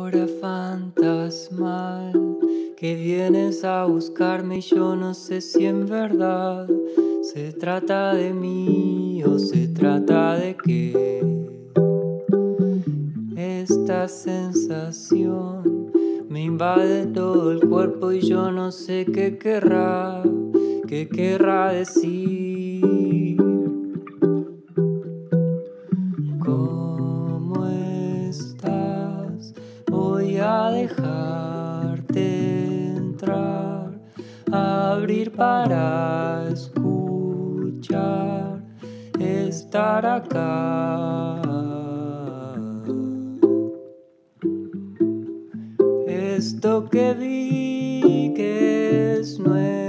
hora fantasmal que vienes a buscarme y yo no sé si en verdad se trata de mí o se trata de qué. Esta sensación me invade todo el cuerpo y yo no sé qué querrá decir. ¿Cómo estás? Voy a dejarte entrar, abrir para escuchar, estar acá. Esto que vi que es nuevo